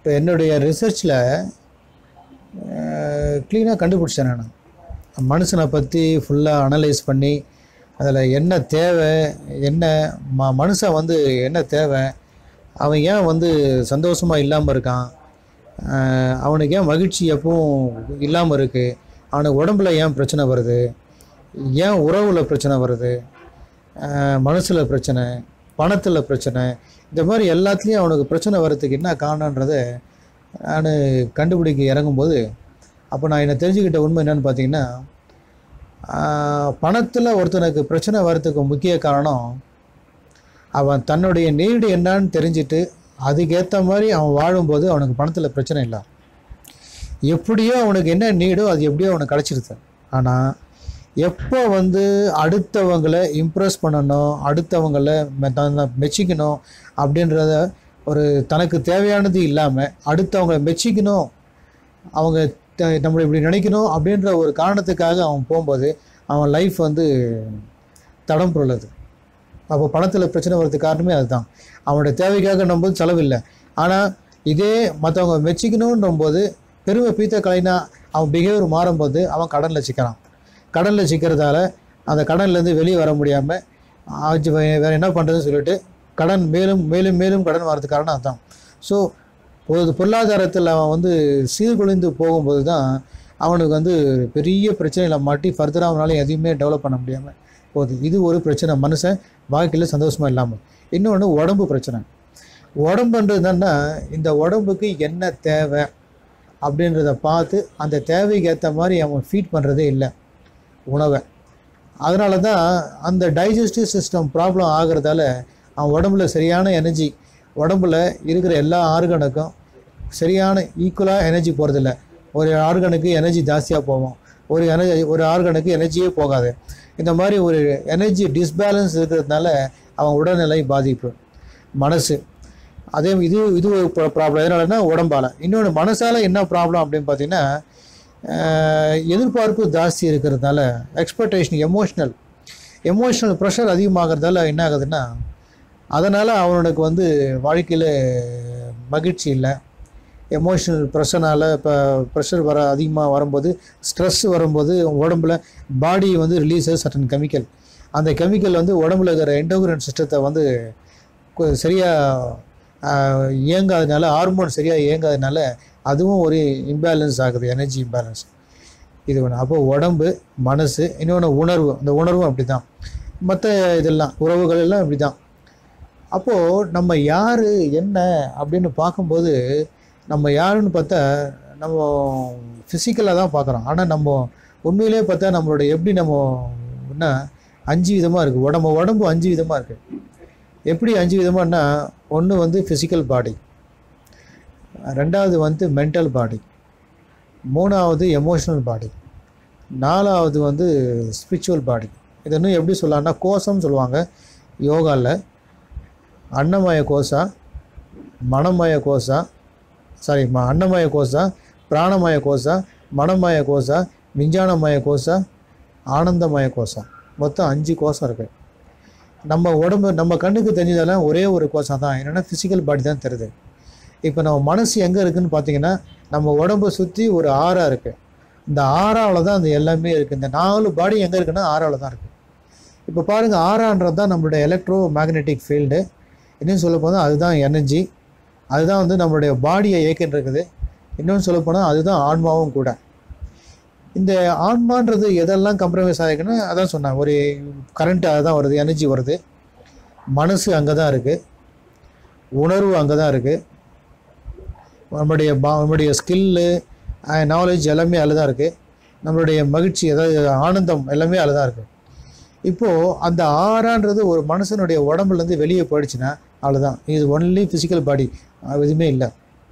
இப்போ என்னுடைய ரிசர்ச்சில் க்ளீனாக கண்டுபிடிச்சேன் நான். மனுஷனை பற்றி ஃபுல்லாக அனலைஸ் பண்ணி அதில் என்ன தேவை, என்ன மனுஷன் வந்து என்ன தேவை, அவன் ஏன் வந்து சந்தோஷமாக இல்லாமல் இருக்கான், அவனுக்கு ஏன் மகிழ்ச்சி எப்பவும் இல்லாமல் இருக்குது, அவனுக்கு உடம்புல ஏன் பிரச்சனை வருது, ஏன் உறவில் பிரச்சனை வருது, மனசில் பிரச்சனை, பணத்தில் பிரச்சனை, இந்த மாதிரி எல்லாத்துலேயும் அவனுக்கு பிரச்சனை வர்றதுக்கு என்ன காரணன்றதை நான் கண்டுபிடிக்க இறங்கும்போது அப்போ நான் என்ன தெரிஞ்சுக்கிட்ட உண்மை என்னென்னு பார்த்தீங்கன்னா, பணத்தில் ஒருத்தனுக்கு பிரச்சனை வர்றதுக்கு முக்கிய காரணம் அவன் தன்னுடைய நீடு என்னான்னு தெரிஞ்சுட்டு அதுக்கேற்ற மாதிரி அவன் வாழும்போது அவனுக்கு பணத்தில் பிரச்சனை இல்லை. எப்படியோ அவனுக்கு என்ன நீடோ அது எப்படியோ அவனுக்கு கிடச்சிருது. ஆனால் எப்போ வந்து அடுத்தவங்களை இம்ப்ரெஸ் பண்ணணும், அடுத்தவங்களை மெச்சிக்கணும் அப்படின்றத ஒரு தனக்கு தேவையானது இல்லாமல் அடுத்தவங்களை மெச்சிக்கணும், அவங்க நம்மளை இப்படி நினைக்கணும் அப்படின்ற ஒரு காரணத்துக்காக அவன் போகும்போது அவன் லைஃப் வந்து தடம் புரளுது. அப்போ பணத்தில் பிரச்சனை வர்றதுக்கு காரணமே அதுதான். அவனுடைய தேவைக்காக நம்போது செலவில்லை. ஆனால் இதே மற்றவங்க மெச்சிக்கணுன்றம்போது பெருமை பீத்த கலைனா அவன் பிஹேவியர் மாறும்போது அவன் கடனில் சிக்கிறான். கடனில் சிக்கிறதால அந்த கடன்லேருந்து வெளியே வர முடியாமல் வேறு என்ன பண்ணுறதுன்னு சொல்லிட்டு கடன் மேலும் மேலும் மேலும் கடன் வர்றதுக்கு காரணம் அதுதான். ஸோ ஒரு பொருளாதாரத்தில் அவன் வந்து சீர்குலைந்து போகும்போது தான் அவனுக்கு வந்து பெரிய பிரச்சனையில் மாட்டி ஃபர்தராக அவனால் எதையுமே டெவலப் பண்ண முடியாமல் போகுது. இது ஒரு பிரச்சனை, மனுஷன் வாழ்க்கையில் சந்தோஷமாக இல்லாமல். இன்னொன்று உடம்பு பிரச்சனை. உடம்புன்றது என்னன்னா, இந்த உடம்புக்கு என்ன தேவை அப்படின்றத பார்த்து அந்த தேவைக்கு ஏற்ற மாதிரி அவன் ஃபீட் பண்ணுறதே இல்லை உணவை. அதனால தான் அந்த டைஜஸ்டிவ் சிஸ்டம் ப்ராப்ளம் ஆகிறதால அவன் உடம்புல சரியான எனர்ஜி, உடம்புல இருக்கிற எல்லா ஆர்கனுக்கும் சரியான ஈக்குவலாக எனர்ஜி போகிறதில்ல. ஒரு ஆர்கனுக்கு எனர்ஜி ஜாஸ்தியாக போகும், ஒரு ஆர்கனுக்கு எனர்ஜியே போகாது. இந்த மாதிரி ஒரு எனர்ஜி டிஸ்பேலன்ஸ் இருக்கிறதுனால அவன் உடல்நிலை பாதிப்பு. மனசு அதே இது ஒரு ப்ராப்ளம். எதனாலன்னா உடம்பால். இன்னொன்று மனசால் என்ன ப்ராப்ளம் அப்படின்னு பார்த்தீங்கன்னா, எதிர்பார்ப்பு ஜாஸ்தி இருக்கிறதுனால எக்ஸ்பெக்டேஷன், எமோஷ்னல் ப்ரெஷர் அதிகமாகிறதால என்ன ஆகுதுன்னா, அதனால் அவனுக்கு வந்து வாழ்க்கையில் மகிழ்ச்சி இல்லை. எமோஷ்னல் ப்ரெஷனால் இப்போ ப்ரெஷர் அதிகமாக வரும்போது, ஸ்ட்ரெஸ் வரும்போது உடம்புல பாடி வந்து ரிலீஸஸ் சர்டன் கெமிக்கல். அந்த கெமிக்கல் வந்து உடம்புல இருக்கிற எண்டோக்ரைன் சிஸ்டத்தை வந்து சரியாக இயங்காததுனால, ஹார்மோன் சரியாக இயங்காததுனால அதுவும் ஒரு இம்பேலன்ஸ் ஆகுது, எனர்ஜி இம்பேலன்ஸ். இது ஒன்று. அப்போது உடம்பு, மனசு, இன்னொன்று உணர்வு. அந்த உணர்வும் அப்படி தான், மற்ற இதெல்லாம் உறவுகள் எல்லாம் இப்படி தான். அப்போது நம்ம யார் என்ன அப்படின்னு பார்க்கும்போது, நம்ம யாருன்னு பார்த்தா நம்ம ஃபிசிக்கலாக தான் பார்க்குறோம். ஆனால் நம்ம உண்மையிலே பார்த்தா நம்மளோட எப்படி நம்ம என்ன 5 விதமாக இருக்குது. உடம்பு 5 விதமாக இருக்குது. எப்படி 5 விதமானா, ஒன்று வந்து ஃபிசிக்கல் பாடி, ரெண்டாவது வந்து மென்டல் பாடி, மூணாவது எமோஷ்னல் பாடி, நாலாவது வந்து ஸ்பிரிச்சுவல் பாடி. இது இன்னும் எப்படி சொல்லலாம்னா, கோஷம்னு சொல்லுவாங்க யோகாவில். அன்னமய கோஷா, மனமய கோஷா, அன்னமய கோஷா, பிராணமய கோஷா, மனமய கோஷா, விஞ்ஞானமய கோஷா, ஆனந்தமய கோஷா. மொத்தம் 5 கோஷம் இருக்குது. நம்ம உடம்பு நம்ம கண்ணுக்கு தெரிஞ்சதெல்லாம் ஒரே ஒரு கோஷம் தான், என்னென்னா ஃபிசிக்கல் பாடி தான் தெரியுது. இப்போ நம்ம மனசு எங்கே இருக்குதுன்னு பார்த்தீங்கன்னா, நம்ம உடம்பை சுற்றி ஒரு ஆறாக இருக்குது. இந்த ஆறாவில் தான் அந்த எல்லாமே இருக்குது. இந்த 4 பாடி எங்கே இருக்குன்னா ஆறாவில் தான் இருக்குது. இப்போ பாருங்கள், ஆறான்றது தான் நம்மளுடைய எலக்ட்ரோ மேக்னெட்டிக் ஃபீல்டு. இன்னும் சொல்லப்போனால் அதுதான் எனர்ஜி, அதுதான் வந்து நம்மளுடைய பாடியை இயக்கின்னு இருக்குது. இன்னொன்று சொல்லப்போனால் அதுதான் ஆன்மாவும் கூட. இந்த ஆன்மான்றது எதெல்லாம் கம்ப்ரமைஸ் ஆகிருக்குன்னா, அதான் சொன்னேன், ஒரு கரண்ட்டு அதுதான் வருது, எனர்ஜி வருது. மனசு அங்கே தான் இருக்குது, உணர்வு அங்கே தான் இருக்குது, நம்மளுடைய ஸ்கில்லு, நாலேஜ் எல்லாமே அதில் தான் இருக்குது. நம்மளுடைய மகிழ்ச்சி, அதாவது ஆனந்தம் எல்லாமே அதில் தான் இருக்குது. இப்போது அந்த ஆறான்றது ஒரு மனுஷனுடைய உடம்புலேருந்து வெளியே போயிடுச்சுன்னா அவ்வளோதான். இது ஒன்லி ஃபிசிக்கல் பாடி, எதுவுமே இல்லை.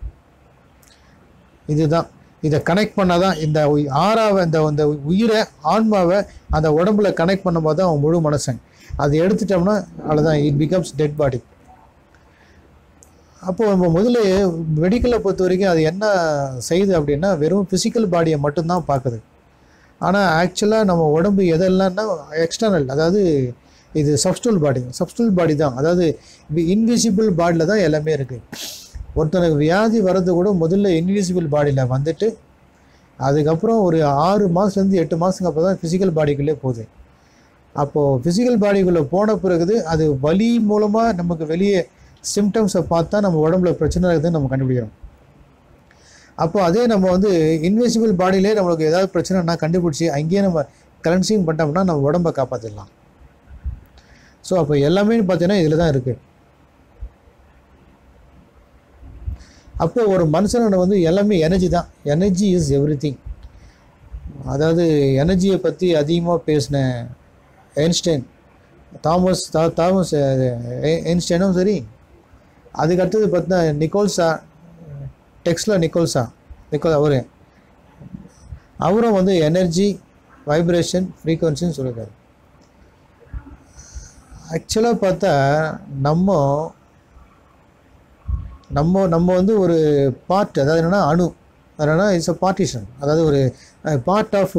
இதுதான், இதை கனெக்ட் பண்ணால் தான் இந்த ஆறாவை, இந்த உயிரை, ஆன்மாவை அந்த உடம்புல கனெக்ட் பண்ணும்போது தான் அவன் முழு மனுஷன். அதை எடுத்துட்டோம்னா அவ்வளோதான், இட் பிகம்ஸ் டெட் பாடி. அப்போது நம்ம முதல்ல மெடிக்கலை பொறுத்த வரைக்கும் அது என்ன செய்யுது அப்படின்னா, வெறும் ஃபிசிக்கல் பாடியை மட்டும்தான் பார்க்குது. ஆனால் ஆக்சுவலாக நம்ம உடம்பு எதெல்லாம்னா எக்ஸ்டர்னல், அதாவது இது சப்ஸ்டல் பாடி தான். அதாவது இன்விசிபிள் பாடியில் தான் எல்லாமே இருக்குது. ஒருத்தனுக்கு வியாதி வர்றது கூட முதல்ல இன்விசிபிள் பாடியில் வந்துட்டு அதுக்கப்புறம் ஒரு 6 மாதத்துலேருந்து 8 மாதத்துக்கு அப்புறம் தான் ஃபிசிக்கல் பாடிக்குள்ளே போகுது. அப்போது ஃபிசிக்கல் பாடிக்குள்ளே போன பிறகு அது வலி மூலமாக நமக்கு வெளியே சிம்டம்ஸை பார்த்தா நம்ம உடம்புல பிரச்சனை இருக்குதுன்னு நம்ம கண்டுபிடிக்கிறோம். அப்போ அதே நம்ம வந்து இன்விசிபிள் பாடியிலே நம்மளுக்கு ஏதாவது பிரச்சனைனா கண்டுபிடிச்சி அங்கேயே நம்ம கிளென்சிங் பண்ணிட்டோம்னா நம்ம உடம்பை காப்பாற்றிடலாம். ஸோ அப்போ எல்லாமே பார்த்தீங்கன்னா இதில் தான் இருக்குது. அப்போ ஒரு மனுஷனோட வந்து எல்லாமே எனர்ஜி தான். Energy is everything. அதாவது எனர்ஜியை பற்றி அதிகமாக பேசின ஐன்ஸ்டைன், தாமஸ் ஐன்ஸ்டைனும் சரி, அதுக்கடுத்தது பார்த்தீங்கன்னா நிக்கோல்ஸா, டெக்ஸ்லா அவரும் வந்து எனர்ஜி, வைப்ரேஷன், ஃப்ரீக்வன்சின்னு சொல்லியிருக்காரு. ஆக்சுவலாக பார்த்தா நம்ம வந்து ஒரு பார்ட், அதாவது என்னென்னா அணு, அதனால் இட்ஸ் அ பார்ட்டிஷன், அதாவது ஒரு பார்ட் ஆஃப்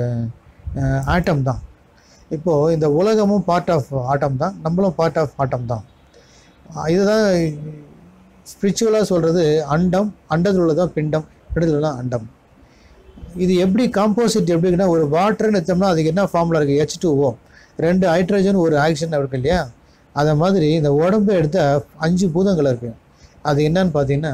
ஆட்டம் தான். இப்போது இந்த உலகமும் பார்ட் ஆஃப் ஆட்டம் தான், நம்மளும் பார்ட் ஆஃப் ஆட்டம் தான். இதுதான் ஸ்பிரிச்சுவலாக சொல்கிறது அண்டம், அண்டத்தில் உள்ளதான் பிண்டம், பிண்டத்தில் உள்ளதான் அண்டம். இது எப்படி காம்போசிட் எப்படின்னா, ஒரு வாட்டர்னு எடுத்தோம்னா அதுக்கு என்ன ஃபார்முலா இருக்குது? H2O, 2 ஹைட்ரஜன், ஒரு ஆக்சிஜன் இருக்குது இல்லையா? அதை மாதிரி இந்த உடம்பை எடுத்தால் 5 பூதங்கள் இருக்குது. அது என்னன்னு பார்த்தீங்கன்னா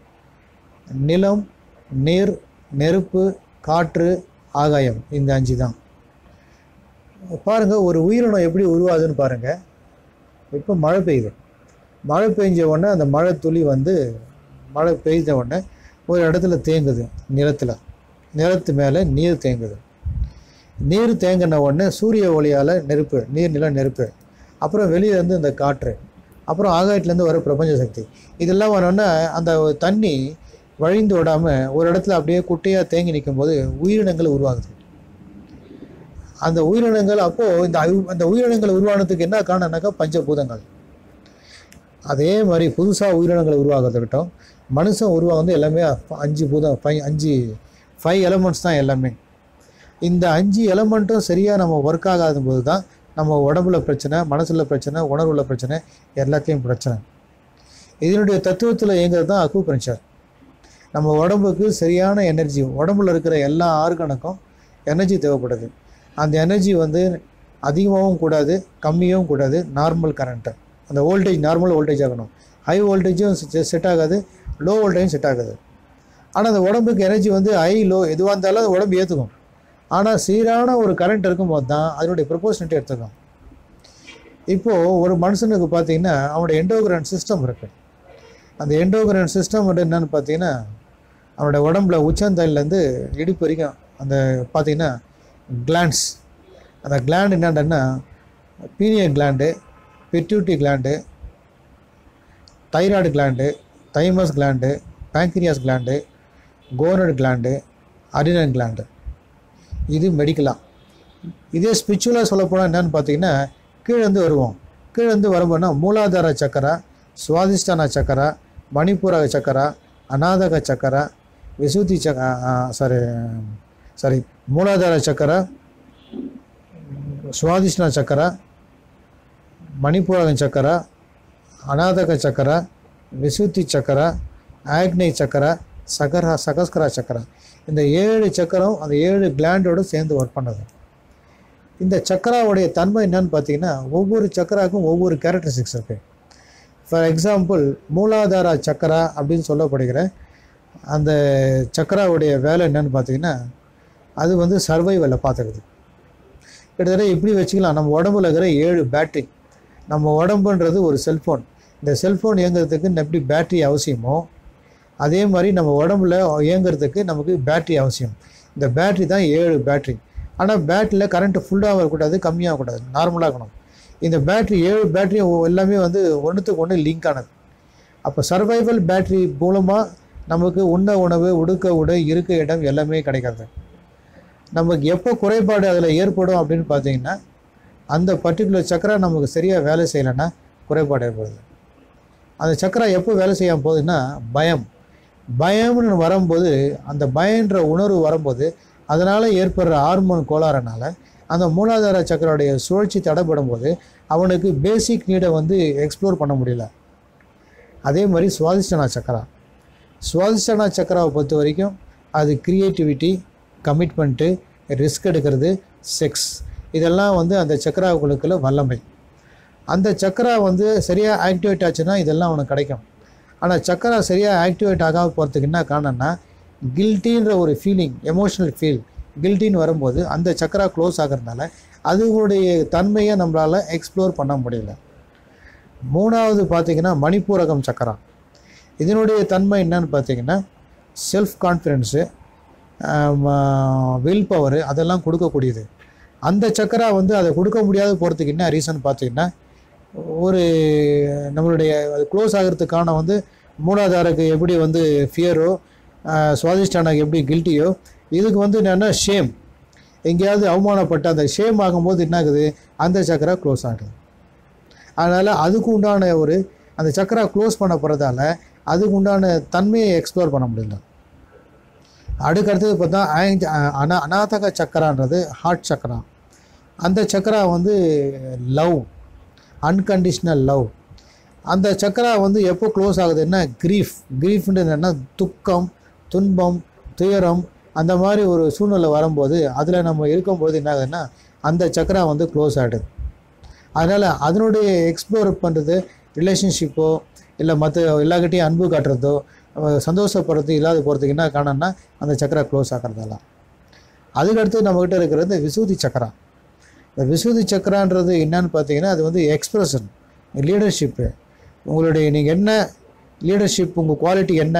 நிலம், நீர், நெருப்பு, காற்று, ஆகாயம். இந்த 5 தான். பாருங்கள் ஒரு உயிரினம் எப்படி உருவாகுதுன்னு பாருங்கள். இப்போ மழை பெய்யுது. மழை பெஞ்ச உடனே அந்த மழை துளி வந்து மழை பெய்த உடனே ஒரு இடத்துல தேங்குது. நிலத்து மேலே நீர் தேங்குது. நீர் தேங்கின உடனே சூரிய ஒளியால் நெருப்பு, நெருப்பு, அப்புறம் வெளியே வந்து இந்த காற்று, அப்புறம் ஆகாயத்துலேருந்து வர பிரபஞ்ச சக்தி, இதெல்லாம் வரணுன்னா அந்த தண்ணி வழிந்து விடாமல் ஒரு இடத்துல அப்படியே குட்டையாக தேங்கி நிற்கும்போது உயிரினங்கள் உருவாகுது. அந்த உயிரினங்கள் அப்போது அந்த உயிரினங்கள் உருவானதுக்கு என்ன காரணம்னாக்கா பஞ்சபூதங்கள். அதே மாதிரி புதுசாக உயிரினங்கள் உருவாகிறதுக்கிட்டோம் மனுஷன் உருவாகுது எல்லாமே 5 பூதம், 5 எலமெண்ட்ஸ் தான் எல்லாமே. இந்த 5 எலமெண்ட்டும் சரியாக நம்ம ஒர்க் ஆகாத போது தான் நம்ம உடம்புல பிரச்சனை, மனசில் பிரச்சனை, உணர்வுல பிரச்சனை, எல்லாத்தையும் பிரச்சனை. இதனுடைய தத்துவத்தில் இயங்கிறது தான் அக்குபஞ்சர். நம்ம உடம்புக்கு சரியான எனர்ஜி, உடம்புல இருக்கிற எல்லா ஆர்கனுக்கும் எனர்ஜி தேவைப்படுது. அந்த எனர்ஜி வந்து அதிகமாகவும் கூடாது, கம்மியாகவும் கூடாது, நார்மல் கரண்ட்டு. அந்த வோல்டேஜ் நார்மல் வோல்டேஜ் ஆகணும். ஹை வோல்டேஜும் செட் ஆகாது, லோ வோல்டேஜும் செட் ஆகாது. ஆனால் அந்த உடம்புக்கு எனர்ஜி வந்து ஹை லோ எதுவாக இருந்தாலும் அது உடம்பு ஏற்றுக்கும். ஆனால் சீரான ஒரு கரண்ட் இருக்கும்போது தான் அதனுடைய ப்ரொபோர்ஷனேட் எடுத்துக்கும். இப்போது ஒரு மனுஷனுக்கு பார்த்திங்கன்னா அவனுடைய எண்டோகிரான் சிஸ்டம் இருக்குது. அந்த எண்டோகிரான் சிஸ்டம் என்னென்னு பார்த்தீங்கன்னா அவனோட உடம்புல உச்சந்தலையிலேருந்து இடுப்பு வரைக்கும் அந்த பார்த்திங்கன்னா கிளாண்ட்ஸ். அந்த கிளாண்ட் என்னென்னா pineal gland, pituitary gland, thyroid gland, thymus gland, pancreas gland, gonad gland, adrenal gland. இது மெடிக்கலாக. இதே ஸ்பிரிச்சுவலாக சொல்லப்போனால் என்னென்னு பார்த்தீங்கன்னா கீழேருந்து வருவோம். கீழேருந்து வரும்போதுனா மூலாதார சக்கரா, சுவாதிஷ்டான சக்கரா, மணிப்பூர சக்கரா, அநாதக சக்கரா, விசுத்தி மூலாதார சக்கரா, சுவாதிஷ்டான சக்கரா, மணிப்பூரக சக்கரா, அநாதக சக்கரா, விசுத்தி சக்கரா, ஆக்னை சக்கரா, சகஸ்கரா சக்கரா. இந்த 7 சக்கரம் அந்த 7 கிளாண்டோடு சேர்ந்து ஒர்க் பண்ணுது. இந்த சக்கராவுடைய தன்மை என்னன்னு பார்த்தீங்கன்னா ஒவ்வொரு சக்கராவுக்கும் ஒவ்வொரு கேரக்டரிஸ்டிக்ஸ் இருக்குது. ஃபார் எக்ஸாம்பிள் மூலாதார சக்கரா அப்படின்னு சொல்லப்படுகிற அந்த சக்கராவுடைய வேலை என்னன்னு பார்த்தீங்கன்னா அது வந்து சர்வைவலை பார்த்துக்குது. கிட்டத்தட்ட இப்படி வச்சுக்கலாம், நம்ம உடம்புல இருக்கிற 7 பேட்ரி. நம்ம உடம்புன்றது ஒரு செல்ஃபோன். இந்த செல்ஃபோன் இயங்குறதுக்கு எப்படி பேட்ரி அவசியமோ அதே மாதிரி நம்ம உடம்புல இயங்குறதுக்கு நமக்கு பேட்ரி அவசியம். இந்த பேட்ரி தான் 7 பேட்ரி. ஆனால் பேட்டரியில் கரண்ட்டு ஃபுல்லாக வரக்கூடாது, கம்மியாகக்கூடாது, நார்மலாக இருக்கணும். இந்த பேட்ரி 7 பேட்ரி எல்லாமே வந்து ஒன்றுத்துக்கு ஒன்று லிங்க் ஆனது. அப்போ சர்வைவல் பேட்ரி மூலமாக நமக்கு உண்ண உணவு, உடுக்க உடை, இருக்க இடம் எல்லாமே கிடைக்கிறது. நமக்கு எப்போ குறைபாடு அதில் ஏற்படும் அப்படின்னு பார்த்தீங்கன்னா அந்த பர்டிகுலர் சக்கரா நமக்கு சரியாக வேலை செய்யலைன்னா குறைபாடு ஏற்படுது. அந்த சக்கரா எப்போ வேலை செய்யாமல் போகுதுன்னா பயம்னு வரும்போது, அந்த பயன்ற உணர்வு வரும்போது அதனால் ஏற்படுற ஹார்மோன் கோளாறுனால அந்த மூலாதார சக்கரோடைய சுழற்சி தடைப்படும் போது அவனுக்கு பேசிக் நீடை வந்து எக்ஸ்ப்ளோர் பண்ண முடியல. அதே மாதிரி சுவாதிஷ்டான சக்கரா சுவாதிஷ்டான சக்கராவை பொறுத்த வரைக்கும் அது க்ரியேட்டிவிட்டி, கமிட்மெண்ட்டு, ரிஸ்க் எடுக்கிறது, செக்ஸ், இதெல்லாம் வந்து அந்த சக்கராவுக்குள்ள வல்லமை. அந்த சக்கரா வந்து சரியாக ஆக்டிவேட் ஆச்சுன்னா இதெல்லாம் அவனுக்கு கிடைக்கும். ஆனால் சக்கரா சரியாக ஆக்டிவேட் ஆகாமல் போகிறதுக்கு என்ன காரணம்னா, கில்ட்டின்ற ஒரு ஃபீலிங், எமோஷ்னல் ஃபீல், கில்ட்டின்னு வரும்போது அந்த சக்கரா க்ளோஸ் ஆகிறதுனால அதுகளுடைய தன்மையை நம்மளால் எக்ஸ்ப்ளோர் பண்ண முடியல. மூணாவது பார்த்திங்கன்னா மணிப்பூரகம் சக்கரா. இதனுடைய தன்மை என்னன்னு பார்த்திங்கன்னா செல்ஃப் கான்ஃபிடென்ஸு, வில் பவரு அதெல்லாம் கொடுக்கக்கூடியது. அந்த சக்கரா வந்து அதை கொடுக்க முடியாத போகிறதுக்கு என்ன ரீசன் பார்த்திங்கன்னா, ஒரு நம்மளுடைய க்ளோஸ் ஆகிறதுக்கான வந்து மூலாதாரக்கு எப்படி வந்து ஃபியரோ, சுவாதிஷ்டானாக்கு எப்படி கில்ட்டியோ, இதுக்கு வந்து என்னென்னா ஷேம், எங்கேயாவது அவமானப்பட்ட அந்த ஷேம் ஆகும்போது என்ன ஆகுது, அந்த சக்கரா க்ளோஸ் ஆகுது. அதனால் அதுக்கு உண்டான ஒரு அந்த சக்கரா க்ளோஸ் பண்ண போகிறதால அதுக்கு உண்டான தன்மையை எக்ஸ்ப்ளோர் பண்ண முடியல. அடுத்தது பார்த்தா அநாதக சக்கரான்றது ஹார்ட் சக்கரா. அந்த சக்கரா வந்து லவ், அன்கண்டிஷ்னல் லவ். அந்த சக்கரா வந்து எப்போ க்ளோஸ் ஆகுதுன்னா கிரீஃப்ன்றது என்னென்னா துக்கம், துன்பம், துயரம், அந்த மாதிரி ஒரு சூழ்நிலை வரும்போது அதில் நம்ம இருக்கும்போது என்ன ஆகுதுன்னா அந்த சக்கரா வந்து க்ளோஸ் ஆகிடுது. அதனால் அதனுடைய எக்ஸ்ப்ளோர் பண்ணுறது ரிலேஷன்ஷிப்போ இல்லை மற்ற எல்லாக்கிட்டையும் அன்பு காட்டுறதோ சந்தோஷப்படுறது இல்லாத போகிறதுக்கு என்ன காரணம்னா அந்த சக்கரா க்ளோஸ் ஆகிறதால. அதுக்கடுத்து நம்மக்கிட்ட இருக்கிறது விசுதி சக்கரா. இந்த விசுதி சக்கரான்றது என்னன்னு பார்த்தீங்கன்னா அது வந்து எக்ஸ்ப்ரெஷன், லீடர்ஷிப்பு. உங்களுடைய நீங்கள் என்ன லீடர்ஷிப், உங்கள் குவாலிட்டி என்ன,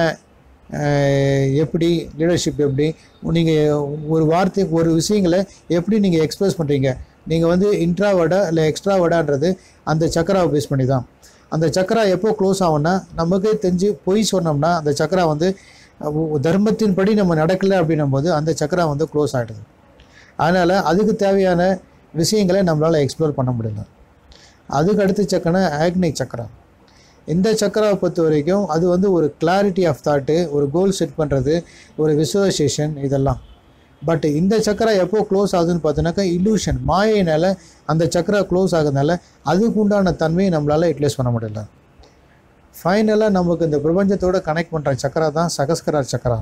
எப்படி லீடர்ஷிப், எப்படி நீங்கள் ஒரு வார்த்தைக்கு ஒரு விஷயங்களை எப்படி நீங்கள் எக்ஸ்ப்ரெஸ் பண்ணுறீங்க. நீங்கள் வந்து இன்ட்ராவர்டா இல்லை எக்ஸ்ட்ராவர்டான்றது அந்த சக்கராவை பேஸ் பண்ணி தான். அந்த சக்கரா எப்போ க்ளோஸ் ஆகும்னா நமக்கே தெரிஞ்சு பொய் சொன்னோம்னா அந்த சக்கரா வந்து தர்மத்தின்படி நம்ம நடக்கலை அப்படின்னும் போது அந்த சக்கரா வந்து க்ளோஸ் ஆகிடுது. அதனால் அதுக்கு தேவையான விஷயங்களை நம்மளால் எக்ஸ்ப்ளோர் பண்ண முடியல. அதுக்கு அடுத்த சக்கரா ஆக்னி சக்கரா. இந்த சக்கராவை பொறுத்த வரைக்கும் அது வந்து ஒரு கிளாரிட்டி ஆஃப் தாட்டு, ஒரு கோல் செட் பண்ணுறது, ஒரு விசுவலைசேஷன் இதெல்லாம். பட் இந்த சக்கரா எப்போ க்ளோஸ் ஆகுதுன்னு பார்த்தோன்னாக்கா இல்லூஷன், மாயினால் அந்த சக்கரா க்ளோஸ் ஆகுதுனால அதுக்கு உண்டான தன்மையை நம்மளால் யூட்டிலைஸ் பண்ண முடியல. ஃபைனலாக நமக்கு இந்த பிரபஞ்சத்தோடு கனெக்ட் பண்ணுற சக்கரா தான் சகஸ்கரா சக்கரா.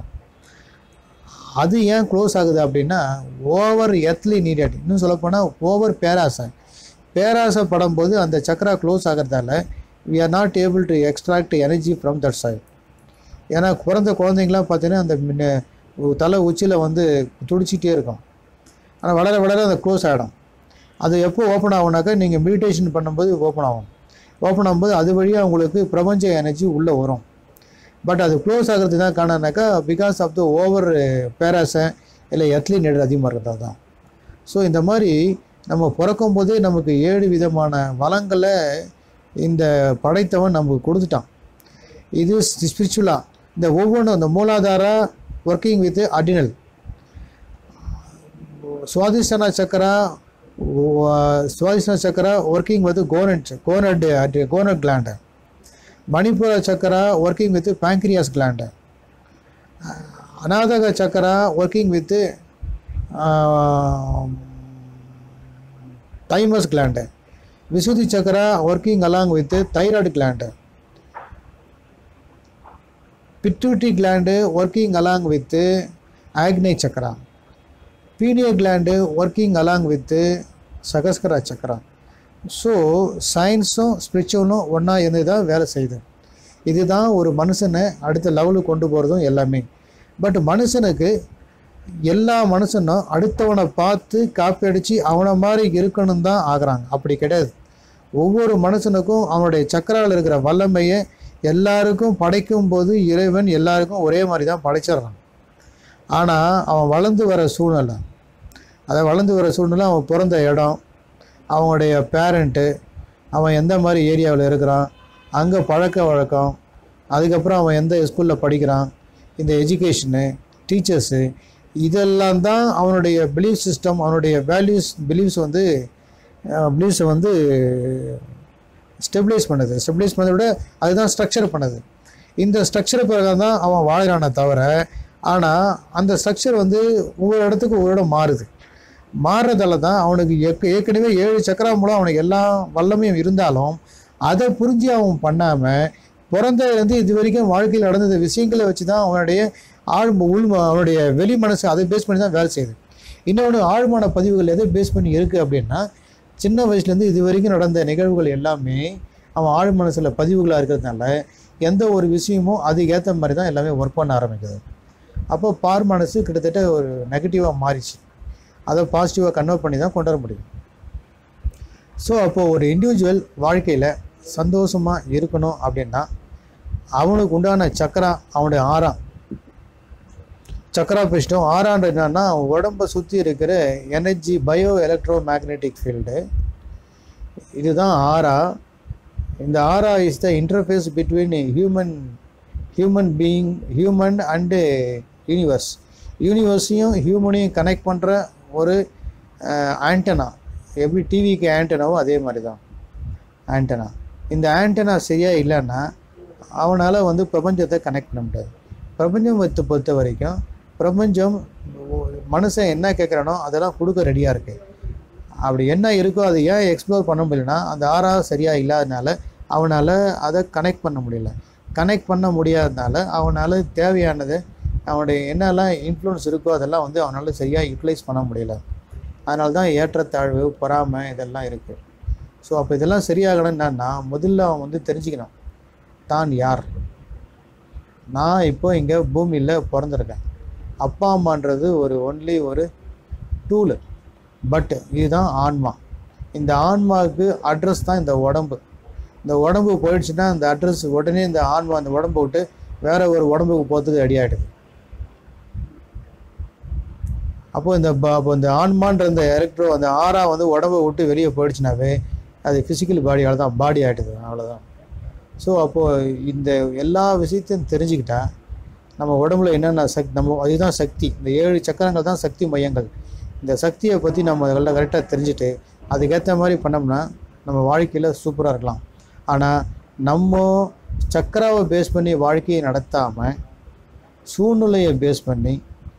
அது ஏன் க்ளோஸ் ஆகுது அப்படின்னா ஓவர் எர்த்லி நீடட், இன்னும் சொல்லப்போனால் ஓவர் பேராசை படும்போது அந்த சக்கரா க்ளோஸ் ஆகிறதால we are not able to extract energy from that side. ஏன்னா பிறந்த குழந்தைங்களாம் பார்த்தீங்கன்னா அந்த தலை உச்சியில் வந்து துடிச்சிட்டே இருக்கும். ஆனால் வளர வளர அந்த க்ளோஸ் ஆகிடும். அது எப்போ ஓப்பன் ஆகுனாக்கா நீங்கள் மெடிடேஷன் பண்ணும்போது ஓப்பன் ஆகும்போது அது வழியாக உங்களுக்கு பிரபஞ்ச எனர்ஜி உள்ளே வரும். பட் அது க்ளோஸ் ஆகிறது தான் காரணம்னாக்கா பிகாஸ் ஆஃப் த ஓவர் பேராசை இல்லை எர்த்லி நீடட் அதிகமாக இருக்கிறதா தான். ஸோ இந்த மாதிரி நம்ம பிறக்கும் போதே நமக்கு 7 விதமான வளங்களை இந்த படைத்தவன் நமக்கு கொடுத்துட்டான். இது ஸ்பிரிச்சுவலாக இந்த ஒவ்வொன்றும் இந்த Muladhara working with adrenal, Svadhisthana chakra working with gonad gland, Manipura chakra working with pancreas gland, Anahata chakra working with thymus gland, Vishuddhi chakra working along with thyroid gland, pituitary gland working along with agni chakra, pineal gland working along with sagaskara chakra. So சயின்ஸும் ஸ்பிரிச்சுவலும் ஒன்றா இருந்து தான் வேலை செய்யுது. இதுதான் ஒரு மனுஷனை அடுத்த லெவலுக்கு கொண்டு போகிறதும் எல்லாமே. பட் மனுஷனுக்கு எல்லா மனுஷனும் அடுத்தவனை பார்த்து காப்பி அடித்து அவனை மாதிரி இருக்கணும் தான் ஆகிறாங்க. அப்படி கிடையாது. ஒவ்வொரு மனுஷனுக்கும் அவனுடைய சக்கராவில் இருக்கிற வல்லமையை எல்லாருக்கும் படைக்கும் போது இறைவன் எல்லாருக்கும் ஒரே மாதிரி தான் படைச்சிட்றான். ஆனால் அவன் வளர்ந்து வர சூழ்நிலை, அவன் பிறந்த இடம், அவனுடைய பேரண்ட்டு, அவன் எந்த மாதிரி ஏரியாவில் இருக்கிறான், அங்கே பழக்க வழக்கம், அதுக்கப்புறம் அவன் எந்த ஸ்கூலில் படிக்கிறான், இந்த எஜுகேஷனு, டீச்சர்ஸு, இதெல்லாம் தான் அவனுடைய பிலீஃப் சிஸ்டம், அவனுடைய பிலீஃப்ஸை வந்து ஸ்டெபிலைஸ் பண்ணதை விட அதுதான் ஸ்ட்ரக்சர் பண்ணுது. இந்த ஸ்ட்ரக்சர் பிறகு தான் அவன் வாழ்கிறானே தவிர, ஆனால் அந்த ஸ்ட்ரக்சர் வந்து ஒவ்வொரு இடத்துக்கு ஒரு இடம் மாறுறதால தான் அவனுக்கு ஏற்கனவே 7 சக்கரா மூலம் அவனுக்கு எல்லா வல்லமையும் இருந்தாலும் அதை புரிஞ்சு அவன் பண்ணாமல் பிறந்ததுலேருந்து இது வரைக்கும் வாழ்க்கையில் நடந்த விஷயங்களை வச்சு தான் அவனுடைய அவனுடைய வெளி மனசு அதை பேஸ் பண்ணி தான் வேலை செய்யுது. இன்னொன்று ஆழ்மான பதிவுகள் எதை பேஸ் பண்ணி இருக்குது அப்படின்னா, சின்ன வயசுலேருந்து இது வரைக்கும் நடந்த நிகழ்வுகள் எல்லாமே அவன் ஆழ் மனசில் பதிவுகளாக இருக்கிறதுனால எந்த ஒரு விஷயமும் அதுக்கேற்ற மாதிரி தான் எல்லாமே ஒர்க் பண்ண ஆரம்பிக்குது. அப்போ பார் மனசு கிட்டத்தட்ட ஒரு நெகட்டிவாக மாறிச்சு. அதை பாசிட்டிவாக கன்வெர்ட் பண்ணி தான் கொண்டு வர முடியும். ஸோ அப்போது ஒரு இண்டிவிஜுவல் வாழ்க்கையில் சந்தோஷமாக இருக்கணும் அப்படின்னா அவனுக்கு உண்டான சக்கரா, அவனுடைய ஆறா சக்கரா பிஸ்டம். ஆறான்றது என்னன்னா உடம்பை சுற்றி இருக்கிற energy, bio electro magnetic field, இதுதான் ஆறா. இந்த aura is the interface between human and universe. யூனிவர்ஸையும் ஹியூமனையும் கனெக்ட் பண்ணுற ஒரு ஆண்டனா. எப்படி டிவிக்கு ஆண்டனாவோ அதே மாதிரி தான் ஆண்டனா. இந்த ஆண்டனா சரியாக இல்லைன்னா அவனால் வந்து பிரபஞ்சத்தை கனெக்ட் பண்ண முடியாது. பிரபஞ்சத்தை பொறுத்த வரைக்கும் பிரபஞ்சம் மனுஷன் என்ன கேட்குறானோ அதெல்லாம் கொடுக்க ரெடியாக இருக்குது. அப்படி என்ன இருக்கோ அதை ஏன் எக்ஸ்ப்ளோர் பண்ண முடியலன்னா அந்த ஆறா சரியாக இல்லாதனால அவனால் அதை கனெக்ட் பண்ண முடியல. கனெக்ட் பண்ண முடியாதனால அவனால் தேவையானது, அவனுடைய என்னெல்லாம் இன்ஃப்ளூயன்ஸ் இருக்கோ அதெல்லாம் வந்து அவனால் சரியாக யூட்டிலைஸ் பண்ண முடியல. அதனால தான் ஏற்றத்தாழ்வு, பொறாமை இதெல்லாம் இருக்குது. ஸோ அப்போ இதெல்லாம் சரியாகணும்னா முதல்ல அவன் வந்து தெரிஞ்சுக்கணும் தான் யார். நான் இப்போ இங்கே பூமியில் பிறந்திருக்கேன். அப்பா அம்மான்றது ஒன்லி ஒரு டூலு. பட் இதுதான் ஆன்மா. இந்த ஆன்மாவுக்கு அட்ரஸ் தான் இந்த உடம்பு. இந்த உடம்பு போயிடுச்சுன்னா அந்த அட்ரஸ் உடனே இந்த ஆன்மா அந்த உடம்பை விட்டு வேற ஒரு உடம்புக்கு போகிறதுக்கு ரெடி ஆகிடுது. அப்போது இந்த ஆன்மான்ற இந்த எலக்ட்ரோ அந்த ஆறா வந்து உடம்பை விட்டு வெளியே போயிடுச்சுனாவே அது ஃபிசிக்கல் பாடியால் தான் பாடி ஆகிடுது. அவ்வளோதான். ஸோ அப்போது இந்த எல்லா விஷயத்தையும் தெரிஞ்சுக்கிட்டா நம்ம உடம்புல என்னென்ன நம்ம அதுதான் சக்தி. இந்த 7 சக்கரங்கள் தான் சக்தி மையங்கள். இந்த சக்தியை பற்றி நம்ம அதெல்லாம் கரெக்டாக தெரிஞ்சுட்டு அதுக்கேற்ற மாதிரி பண்ணோம்னா நம்ம வாழ்க்கையில் சூப்பராக இருக்கலாம். ஆனால் நம்ம சக்கராவை பேஸ் பண்ணி வாழ்க்கையை நடத்தாமல் சூழ்நிலையை பேஸ் பண்ணி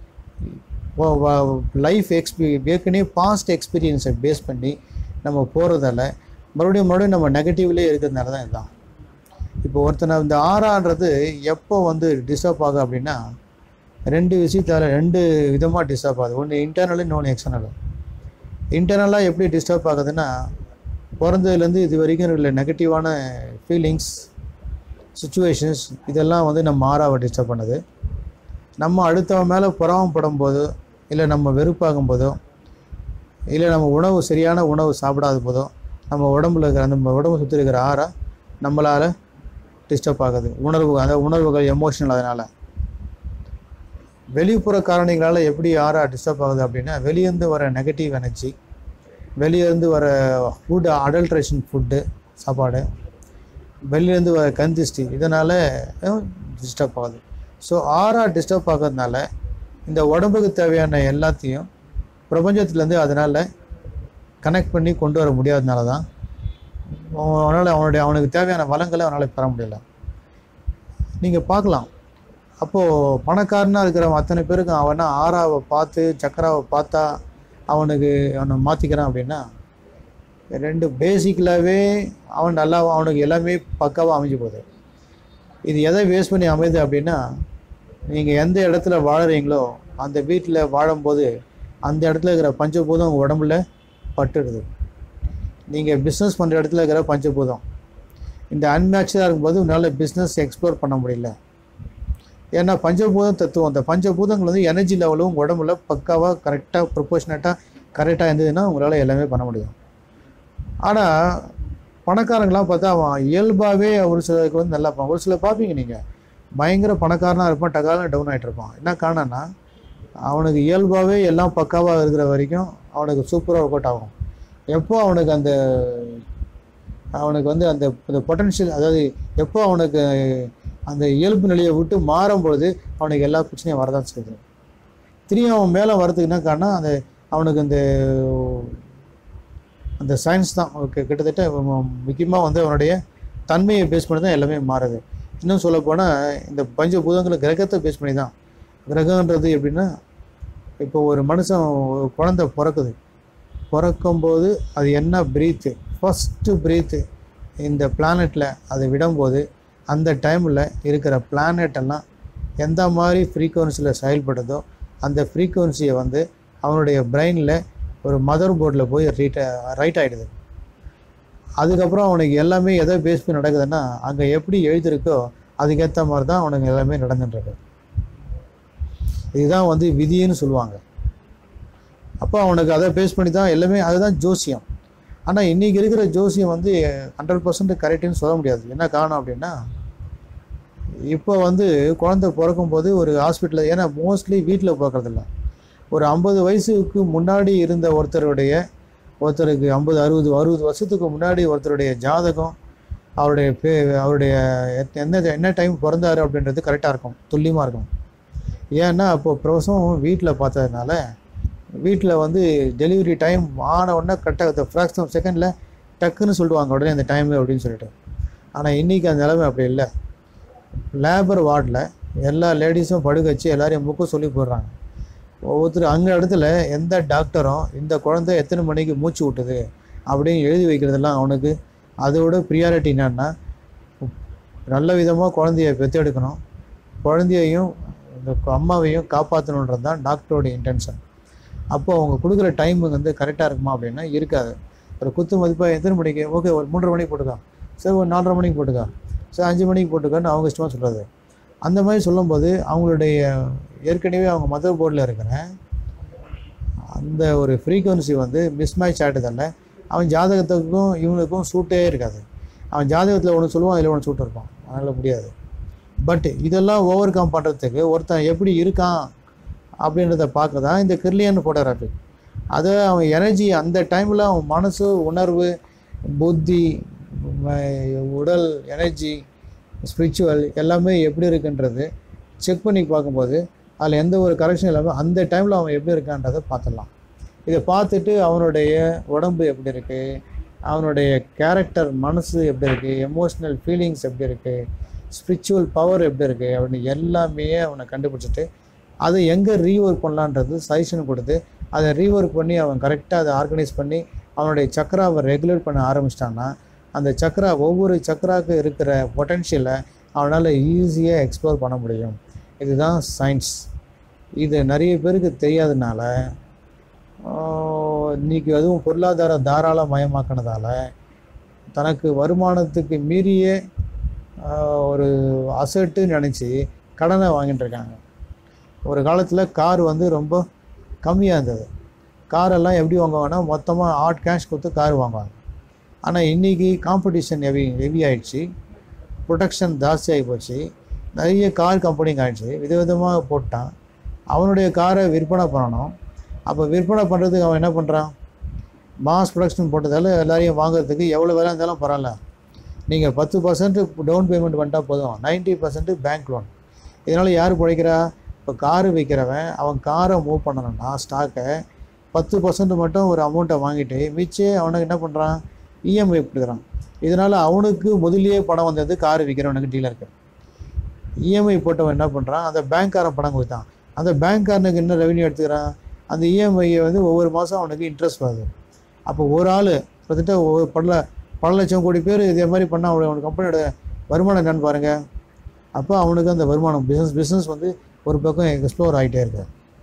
லைஃப் ஏற்கனவே பாஸ்ட் எக்ஸ்பீரியன்ஸை பேஸ் பண்ணி நம்ம போகிறதால மறுபடியும் நம்ம நெகட்டிவ்லேயே இருக்கிறதுனால தான் இதுதான். இப்போ ஒருத்தனை இந்த ஆறான்றது எப்போ வந்து டிஸ்டர்ப் ஆகும் அப்படின்னா 2 விஷயத்தால் 2 விதமாக டிஸ்டர்ப் ஆகுது. ஒன்று இன்டர்னல், இன்னொன்று எக்ஸ்டர்னல். இன்டர்னலாக எப்படி டிஸ்டர்ப் ஆகுதுன்னா பிறந்ததுலேருந்து இது வரைக்கும் உள்ள நெகட்டிவான ஃபீலிங்ஸ், சுச்சுவேஷன்ஸ் இதெல்லாம் வந்து நம்ம ஆறாவை டிஸ்டர்ப் பண்ணுது. நம்ம அடுத்தவன் மேலே பொறாமப்படும் போதோ, இல்லை நம்ம வெறுப்பாகும் போதோ, இல்லை நம்ம சரியான உணவு சாப்பிடாத போதோ நம்ம உடம்புல இருக்கிற நம்ம உடம்பு சுற்றி இருக்கிற ஆறா நம்மளால் டிஸ்டர்ப் ஆகுது. உணர்வுகள் எமோஷனல். அதனால் வெளிப்புற காரணிகளால் எப்படி ஆறா டிஸ்டர்ப் ஆகுது அப்படின்னா வெளியேருந்து வர நெகட்டிவ் எனர்ஜி, வெளியேருந்து வர ஃபுட்டு, அடல்ட்ரேஷன் ஃபுட்டு சாப்பாடு, வெளியேருந்து வர கந்திஷ்டி, இதனால் டிஸ்டர்ப் ஆகுது. ஸோ ஆறா டிஸ்டர்ப் ஆகிறதுனால இந்த உடம்புக்கு தேவையான எல்லாத்தையும் பிரபஞ்சத்துலேருந்து அதனால் கனெக்ட் பண்ணி கொண்டு வர முடியாதனால தான் அவனுக்கு தேவையான வளங்களை அவனால் பெற முடியல. நீங்கள் பார்க்கலாம். அப்போது பணக்காரனாக இருக்கிறவன் அத்தனை பேருக்கு அவனா ஆறாவை பார்த்து சக்கராவை பார்த்தா அவனை மாற்றிக்கிறான் அப்படின்னா 2 பேசிக்கலாகவே அவனுக்கு எல்லாமே பக்காவாக அமைஞ்சு போகுது. இது எதை பேஸ் பண்ணி அமையுது அப்படின்னா நீங்கள் எந்த இடத்துல வாழறீங்களோ அந்த வீட்டில் வாழும்போது அந்த இடத்துல இருக்கிற பஞ்சபூதம் உங்கள் உடம்புல பட்டுடுது. நீங்கள் பிஸ்னஸ் பண்ணுற இடத்துல இருக்கிற பஞ்சபூதம் இந்த அன்மேட்சாக இருக்கும்போது உன்னால் பிஸ்னஸ் எக்ஸ்ப்ளோர் பண்ண முடியல. ஏன்னா பஞ்சபூதம் தத்துவம், அந்த பஞ்சபூதங்கள் வந்து எனர்ஜி லெவலும் உடம்புல பக்காவாக கரெக்டாக ப்ரொபோஷனேட்டாக கரெக்டாக இருந்ததுன்னா உங்களால் எல்லாமே பண்ண முடியும். ஆனால் பணக்காரங்களாம் பார்த்தா அவன் இயல்பாகவே ஒரு சிலருக்கு வந்து நல்லா இருப்பான். ஒரு சில பார்ப்பீங்க நீங்கள் பயங்கர பணக்காரனாக இருப்பான், டக்காலாம் டவுன் ஆகிட்டு இருப்பான். என்ன காரணம்னா அவனுக்கு இயல்பாகவே எல்லாம் பக்காவாக இருக்கிற வரைக்கும் அவனுக்கு சூப்பராக ஒர்க் அவுட் ஆகும். எப்போ அவனுக்கு வந்து அந்த பொட்டன்ஷியல், அதாவது எப்போ அவனுக்கு அந்த இயல்பு நிலையை விட்டு மாறும்பொழுது அவனுக்கு எல்லா பிரச்சனையும் வரதான் செய்யுது. திரும்பியும் அவன் மேலே வரதுக்கு என்ன காரணம், அவனுக்கு அந்த சயின்ஸ் தான் கிட்டத்தட்ட முக்கியமாக வந்து அவனுடைய தன்மையை பேஸ் பண்ணி தான் எல்லாமே மாறுது. இன்னும் சொல்லப்போனால் இந்த பஞ்சபூதங்களை கிரகத்தை பேஸ் பண்ணி தான். கிரகன்றது எப்படின்னா இப்போ ஒரு மனுஷன் குழந்தை பிறக்கும்போது அது என்ன ப்ரீத்து, ஃபஸ்ட்டு ப்ரீத்து இந்த பிளானெட்டில் அதை விடும்போது அந்த டைமில் இருக்கிற பிளானட் எல்லாம் எந்த மாதிரி ஃப்ரீக்குவன்சியில் செயல்படுதோ அந்த ஃப்ரீக்குவன்சியை வந்து அவனுடைய பிரெயினில் ஒரு மதர் போர்டில் போய் ரைட் ஆகிடுது. அதுக்கப்புறம் அவனுக்கு எல்லாமே எதை பேஸ் பண்ணி நடக்குதுன்னா அங்கே எப்படி எழுதியிருக்கோ அதுக்கேற்ற மாதிரி தான் அவனுக்கு எல்லாமே நடந்துட்டுருக்கு. இதுதான் வந்து விதின்னு சொல்லுவாங்க. அப்போ அவனுக்கு அதை பேஸ் பண்ணி தான் எல்லாமே, அதுதான் ஜோசியம். ஆனால் இன்றைக்கி இருக்கிற ஜோசியம் வந்து 100% கரெக்டுன்னு சொல்ல முடியாது. என்ன காரணம் அப்படின்னா, இப்போ வந்து குழந்தை பிறக்கும்போது ஒரு ஹாஸ்பிட்டலில், ஏன்னா மோஸ்ட்லி வீட்டில் பிறக்கிறதில்ல, ஒரு 50 வயசுக்கு முன்னாடி இருந்த ஒருத்தருக்கு 50-60 வருஷத்துக்கு முன்னாடி ஒருத்தருடைய ஜாதகம், அவருடைய என்ன டைம் பிறந்தார் அப்படின்றது கரெக்டாக இருக்கும், துல்லியமாக இருக்கும். ஏன்னா அப்போது பிரசவம் வீட்டில் பார்த்ததுனால வீட்டில் வந்து டெலிவரி டைம் ஆன உடனே கரெக்டாக ஃப்ராக்ஷன் ஆஃப் செகண்டில் டக்குன்னு சொல்லுவாங்க உடனே அந்த டைமு அப்படின்னு சொல்லிட்டு. ஆனால் இன்றைக்கி அந்த நிலைமை அப்படி இல்லை. லேபர் வார்டில் எல்லா லேடிஸும் படுக்க வச்சு எல்லாரையும் முக்க சொல்லி போடுறாங்க. ஒவ்வொருத்தர் அங்கே இடத்துல எந்த டாக்டரும் இந்த குழந்தை எத்தனை மணிக்கு மூச்சு விட்டுது அப்படின்னு எழுதி வைக்கிறதெல்லாம் அவனுக்கு அதோட ப்ரியாரிட்டி என்னன்னா, நல்ல விதமாக குழந்தைய பெற்றெடுக்கணும், குழந்தையையும் இந்த அம்மாவையும் காப்பாற்றணுன்றது தான் டாக்டரோட இன்டென்ஷன். அப்போ அவங்க கொடுக்குற டைமு வந்து கரெக்டாக இருக்குமா அப்படின்னா இருக்காது. ஒரு குத்து மதிப்பாக எத்தனை மணிக்கு, ஓகே ஒரு 3:30 மணிக்கு போட்டுக்கா, சரி ஒரு 4:30 மணிக்கு போட்டுக்கா, சரி 5 மணிக்கு போட்டுக்கான்னு அவங்க இஷ்டமாக சொல்கிறது. அந்த மாதிரி சொல்லும்போது அவங்களுடைய ஏற்கனவே அவங்க மதர் போர்டில் இருக்கிற அந்த ஒரு ஃப்ரீக்குவன்சி வந்து மிஸ்மேட்ச் ஆகிட்டதில்ல. அவன் ஜாதகத்துக்கும் இவனுக்கும் சூட்டே இருக்காது. அவன் ஜாதகத்தில் ஒன்று சொல்லுவான், அதில் ஒன்று சூட்டு இருப்பான், அதனால் முடியாது. பட் இதெல்லாம் ஓவர் கம் பண்ணுறதுக்கு ஒருத்தன் எப்படி இருக்கான் அப்படின்றத பார்க்க தான் இந்த கிர்லியன் ஃபோட்டோகிராஃபி. அதை அவன் எனர்ஜி அந்த டைமில் அவன் மனசு, உணர்வு, புத்தி, உடல் எனர்ஜி, ஸ்பிரிச்சுவல் எல்லாமே எப்படி இருக்குன்றது செக் பண்ணி பார்க்கும்போது அதில் எந்த ஒரு கரெக்ஷன் இல்லாமல் அந்த டைமில் அவன் எப்படி இருக்கான்றதை பார்த்துடலாம். இதை பார்த்துட்டு அவனுடைய உடம்பு எப்படி இருக்குது, அவனுடைய கேரக்டர் மனசு எப்படி இருக்குது, எமோஷ்னல் ஃபீலிங்ஸ் எப்படி இருக்குது, ஸ்பிரிச்சுவல் பவர் எப்படி இருக்குது அப்படின்னு எல்லாமே அவனை கண்டுபிடிச்சிட்டு அதை எங்கே ரீஒர்க் பண்ணலான்றது சஜஷன் கொடுத்து அதை ரீஒர்க் பண்ணி அவன் கரெக்டாக அதை ஆர்கனைஸ் பண்ணி அவனுடைய சக்கராவை ரெகுலேட் பண்ண ஆரம்பிச்சிட்டான்னா அந்த சக்கரா, ஒவ்வொரு சக்கராவுக்கு இருக்கிற பொட்டென்ஷியலை அவனால் ஈஸியாக எக்ஸ்ப்ளோர் பண்ண முடியும். இதுதான் சயின்ஸ். இது நிறைய பேருக்கு தெரியாதனால இன்றைக்கி அதுவும் பொருளாதார தாராளமயமாக்கினதால தனக்கு வருமானத்துக்கு மீறிய ஒரு அசட்டுன்னு நினச்சி கடனை வாங்கிட்டு இருக்காங்க. ஒரு காலத்தில் கார் வந்து ரொம்ப கம்மியாக இருந்தது. காரெல்லாம் எப்படி வாங்குவாங்கன்னா மொத்தமாக ஹாட் கேஷ் கொடுத்து கார் வாங்குவாங்க. ஆனால் இன்றைக்கி காம்படிஷன் ஹெவி ஆகிடுச்சு, ப்ரொடக்ஷன் ஜாஸ்தி ஆகி போச்சு, நிறைய கார் கம்பெனிங்க ஆகிடுச்சு, விதவிதமாக போட்டான். அவனுடைய காரை விற்பனை பண்ணணும். அப்போ விற்பனை பண்ணுறதுக்கு அவன் என்ன பண்ணுறான், மாஸ் ப்ரொடக்ஷன் போட்டதால் எல்லாரையும் வாங்குறதுக்கு எவ்வளோ வேலை இருந்தாலும் பரவாயில்ல, நீங்கள் 10% டவுன் பேமெண்ட் பண்ணிட்டால் போதும், 90% பேங்க் லோன். இதனால் யார் பிழைக்கிறா, இப்போ காரு விற்கிறவன் அவன் காரை மூவ் பண்ணணும்னா ஸ்டாக்கை 10% மட்டும் ஒரு அமௌண்ட்டை வாங்கிட்டு மிச்சம் அவனுக்கு என்ன பண்ணுறான், இஎம்ஐ கொடுக்குறான். இதனால் அவனுக்கு முதலியே பணம் வந்தது காரு விற்கிறவனுக்கு, டீலருக்கு. இஎம்ஐ போட்டவன் என்ன பண்ணுறான், அந்த பேங்க்காரன் பணம் கொடுத்தான், அந்த பேங்க்காரனுக்கு என்ன ரெவன்யூ எடுத்துக்கிறான், அந்த இஎம்ஐயை வந்து ஒவ்வொரு மாதம் அவனுக்கு இன்ட்ரெஸ்ட் வருது. அப்போ ஒரு ஆள் கிட்டத்தட்ட பல லட்சம் கோடி பேர் இதே மாதிரி பண்ணால் அவனுக்கு கம்பெனியோட வருமானம் என்னன்னு பாருங்கள். அப்போ அவனுக்கு அந்த வருமானம் பிஸ்னஸ் வந்து ஒரு பக்கம் எக்ஸ்ப்ளோர் ஆகிட்டே இருக்கு.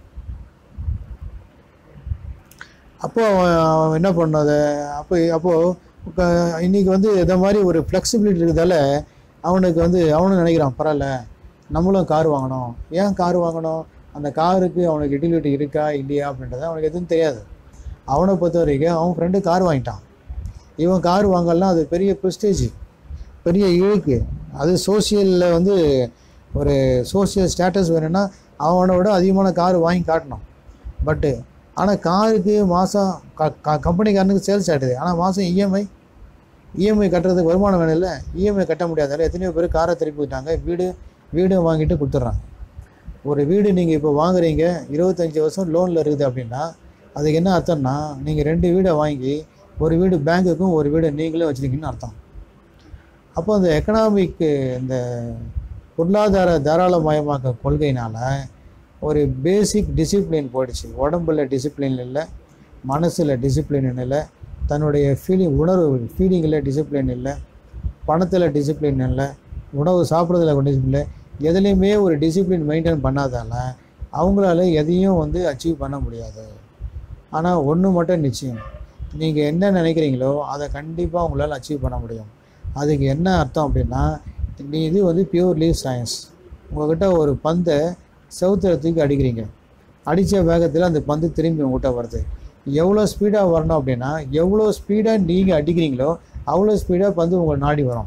அப்போது அவன் என்ன பண்ணது, அப்போது இன்றைக்கி வந்து இதை மாதிரி ஒரு ஃப்ளெக்சிபிலிட்டி இருக்கிறதால அவனுக்கு வந்து அவனும் நினைக்கிறான், பரவாயில்ல நம்மளும் கார் வாங்கணும். ஏன் கார் வாங்கணும், அந்த காருக்கு அவனுக்கு யூட்டிலிட்டி இருக்கா இல்லையா அப்படின்றது அவனுக்கு எதுவும் தெரியாது. அவனை பொறுத்த வரைக்கும் அவன் ஃப்ரெண்டு கார் வாங்கிட்டான், இவன் கார் வாங்கலாம், அது பெரிய ப்ரெஸ்டேஜ், பெரிய இழுக்கு. அது சோசியலில் வந்து ஒரு சோசியல் ஸ்டேட்டஸ் வேணும்னா அவனோட அதிகமான கார் வாங்கி காட்டணும். பட்டு ஆனால் காருக்கு மாதம் கம்பெனிக்காரனுக்கு சேல்ஸ் ஆகிடுது, ஆனால் மாதம் இஎம்ஐ கட்டுறதுக்கு வருமானம் வேணும் இல்லை, இஎம்ஐ கட்ட முடியாதால எத்தனையோ பேர் காரை திருப்பி விட்டாங்க, வீடும் வாங்கிட்டு கொடுத்துட்றாங்க. ஒரு வீடு நீங்கள் இப்போ வாங்குறீங்க, 25 வருஷம் லோனில் இருக்குது அப்படின்னா அதுக்கு என்ன அர்த்தம்னா, நீங்கள் 2 வீடை வாங்கி ஒரு வீடு பேங்க்குக்கும் ஒரு வீடு நீங்களே வச்சுருக்கீங்கன்னு அர்த்தம். அப்போ அந்த எக்கனாமிக்கு இந்த பொருளாதார தாராளமயமாக்க கொள்கையினால் ஒரு பேசிக் டிசிப்ளின் போயிடுச்சு. உடம்பில் டிசிப்ளின் இல்லை, மனசில் டிசிப்ளின் இல்லை, தன்னுடைய ஃபீலிங்கில் டிசிப்ளின் இல்லை, பணத்தில் டிசிப்ளின் இல்லை, உணவு சாப்பிட்றதுல டிசிப்ளின், எதுலேயுமே ஒரு டிசிப்ளின் மெயின்டைன் பண்ணாதால அவங்களால எதையும் வந்து அச்சீவ் பண்ண முடியாது. ஆனால் ஒன்று மட்டும் நிச்சயம், நீங்கள் என்ன நினைக்கிறீங்களோ அதை கண்டிப்பாக உங்களால் அச்சீவ் பண்ண முடியும். அதுக்கு என்ன அர்த்தம் அப்படின்னா, இது வந்து பியூர்லி சயின்ஸ். உங்கள்கிட்ட ஒரு பந்தை செவுத்துல தூக்கி அடிக்கிறீங்க, அடித்த வேகத்தில் அந்த பந்து திரும்பி உங்கள்கிட்ட வருது. எவ்வளோ ஸ்பீடாக வரணும் அப்படின்னா, எவ்வளோ ஸ்பீடாக நீங்கள் அடிக்கிறீங்களோ அவ்வளோ ஸ்பீடாக பந்து உங்களை நாடி வரும்.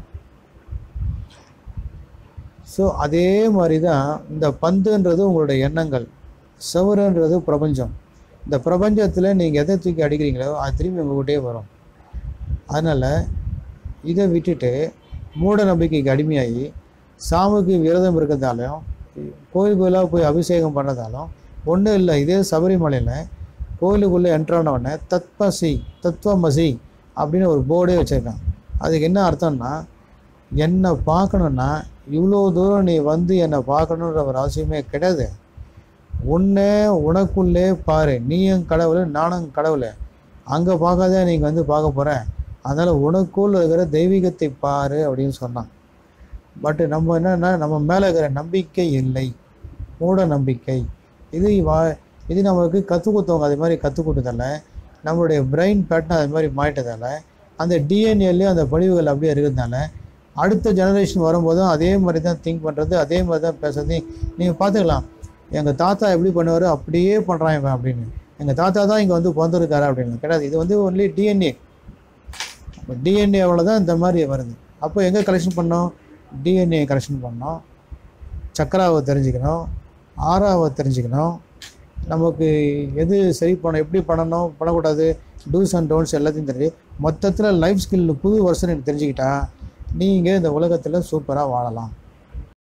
ஸோ அதே மாதிரி தான் இந்த பந்துன்றது உங்களுடைய எண்ணங்கள், செவருன்றது பிரபஞ்சம். இந்த பிரபஞ்சத்தில் நீங்கள் எதை தூக்கி அடிக்கிறீங்களோ அது திரும்பி உங்கள்கிட்டே வரும். அதனால் இதை விட்டுட்டு மூட நம்பிக்கைக்கு அடிமையாகி சாமிக்கு விரதம் இருக்கிறதாலும் கோயில் கோயிலாக போய் அபிஷேகம் பண்ணதாலும் ஒன்றும் இல்லை. இதே சபரிமலையில் கோயிலுக்குள்ளே என்ட்ரானவுடனே தத்வமசி அப்படின்னு ஒரு போர்டே வச்சுருக்கான். அதுக்கு என்ன அர்த்தம்னா, என்னை பார்க்கணுன்னா இவ்வளோ தூரம் நீ வந்து என்னை பார்க்கணுன்ற ஒரு அவசியமே கிடையாது. உன்னை உனக்குள்ளே பாரு, நீயும் கடவுள் நானும் கடவுள், அங்கே பார்க்காதே நீங்கள் வந்து பார்க்க போகிறேன். அதனால் உனக்குள்ள இருக்கிற தெய்வீகத்தை பாரு அப்படின்னு சொன்னான். பட்டு நம்ம என்னென்னா, நம்ம மேலே இருக்கிற நம்பிக்கை இல்லை, மூட நம்பிக்கை. இது நமக்கு கற்றுக் கொடுத்தவங்க அது மாதிரி கற்றுக் கொடுத்ததால, நம்மளுடைய பிரெயின் பேட்டர்ன் அது மாதிரி மாறிட்டதால், அந்த டிஎன்ஏலேயும் அந்த படிவுகள் அப்படியே இருக்கிறதுனால அடுத்த ஜெனரேஷன் வரும்போதும் அதே மாதிரி தான் திங்க் பண்ணுறது, அதே மாதிரி தான் பேசுறது. நீங்கள் பார்த்துக்கலாம், எங்கள் தாத்தா எப்படி பண்ணுவார் அப்படியே பண்ணுறான் இவன் அப்படின்னு. எங்கள் தாத்தா தான் இங்கே வந்து பிறந்திருக்காரு அப்படின்னு கிடையாது. இது வந்து ஒன்லி டிஎன்ஏ. டிஎன்ஏவில் தான் இந்த மாதிரி வருது. அப்போ எங்கே கலெக்ஷன் பண்ணோம்? டிஎன்ஏ கலெக்ஷன் பண்ணோம். சக்கராவை தெரிஞ்சுக்கணும், ஆறாவை தெரிஞ்சுக்கணும், நமக்கு எது சரி பண்ணணும், எப்படி பண்ணணும், பண்ணக்கூடாது, டூஸ் அண்ட் டோன்ட்ஸ் எல்லாத்தையும் தெரிஞ்சு மொத்தத்தில் லைஃப் ஸ்கில் புது வருஷன் எனக்கு தெரிஞ்சுக்கிட்டா நீங்கள் இந்த உலகத்தில் சூப்பராக வாழலாம்.